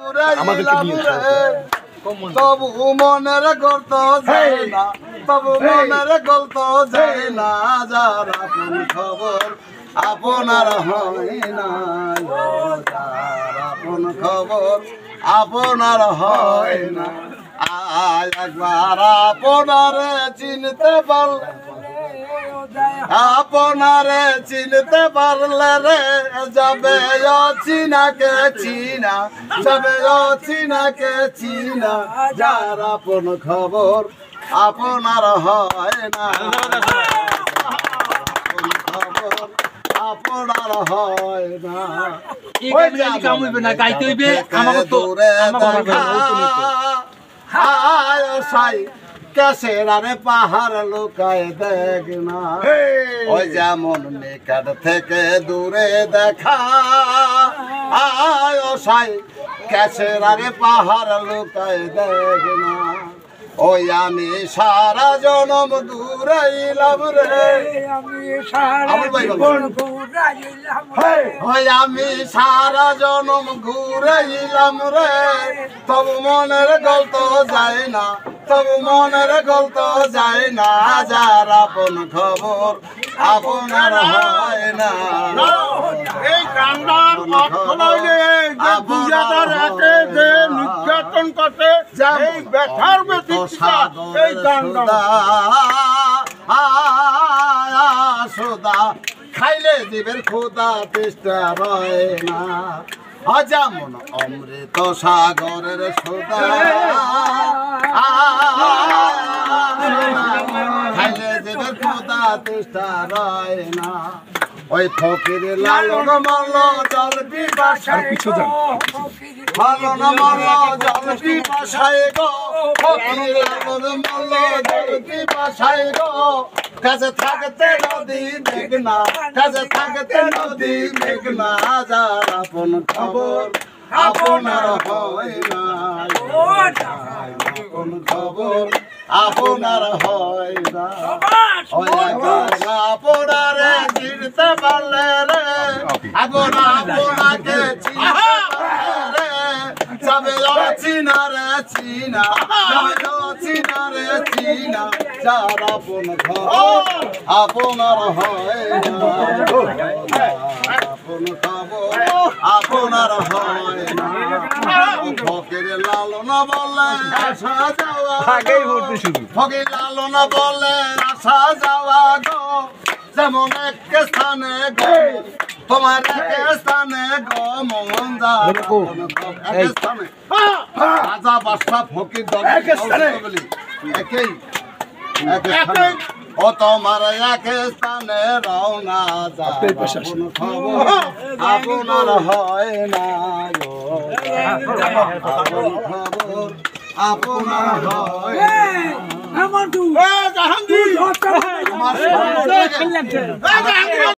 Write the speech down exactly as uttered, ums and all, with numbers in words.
তবু মনের গল্প যায় না, তবু মনের গল্প যায় না, যার আপন খবর আপনার হয় না, যার আপন খবর আপনার হয় না। আজ একবার আপনারে চিনতে পারলে, আপনারে চিনতে পারলে রে যাবে চিনাকে চিনা, যাবে চিনাকে চিনা, যার আপন খবর আপনার হয় না, আপন খবর আপনার হয় না। কেসেরারে পাহাড় লুকায় দেখ না, ওই যেমন নিকট থেকে দূরে দেখা, আয় সাই কেসেরারে পাহাড় লুকায় দেখ না। ওই আমি সারা জনম ঘুরাইলাম রে, ওই আমি সারা জনম ঘুরাইলাম রে, তবু মনের গল্প যায় না, তবু মনের গল্প যায় না, যার আপন খবর আপনার হয় না। এই গান্ধার নির্যাতন করতে এই ব্যথার এই সোদা খাইলে জীবের খোদা চেষ্টা রয় না, যেমন অমৃত সাগরের সোদা খাইলে জীবের খোদা চেষ্টা রয় না। ওই ফকির লালন মল্ল জল পিপাসায় গো, লালন মল্ল জল পিপাসায় গো, ফকির লালন মল্ল জল পিপাসায় গো, কাছে থাকতে নদী মেঘনা, কাছে থাকতে নদী মেঘনা, যার আপন খবর আপনার হয় না, আপন খবর আপনার হয় না। আপনারে চিনতে পারলে রে, এখন আপনাকে চিনতে পারলে রে, যাবে চিনা রে চিনা, যাবে চিনা রে চিনা, যার আপন খবর আপনার হয় না, আপন খবর আপনার হয় না। ফকির লালন বলে আসা যাওয়া, ফকির লালন বলে আসা যাওয়া গো, যেমন এক স্থানে গো, তোমার এক স্থানে গো মন যা এক স্থানে, রাজা বাদশাহ ফকির এক স্থানে একই এক স্থানে, ও তোমার এক স্থানে রওনা যায়, আপন খবর আপনার হয় না গো, আপন খবর আপনার হয় না।